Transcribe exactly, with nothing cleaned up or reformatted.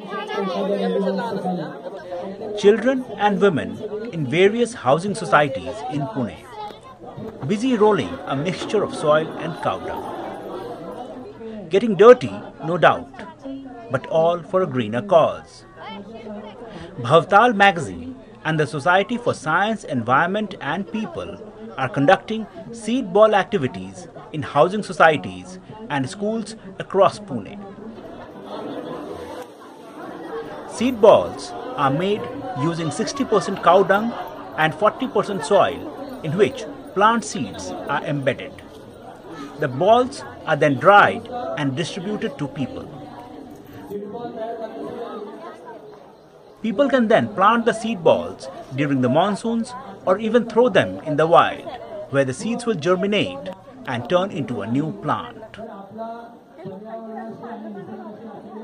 Children and women in various housing societies in Pune, busy rolling a mixture of soil and cow dung. Getting dirty, no doubt, but all for a greener cause. Bhavtal magazine and the Society for Science, Environment and People are conducting seed ball activities in housing societies and schools across Pune. Seed balls are made using sixty percent cow dung and forty percent soil in which plant seeds are embedded. The balls are then dried and distributed to people. People can then plant the seed balls during the monsoons or even throw them in the wild, where the seeds will germinate and turn into a new plant.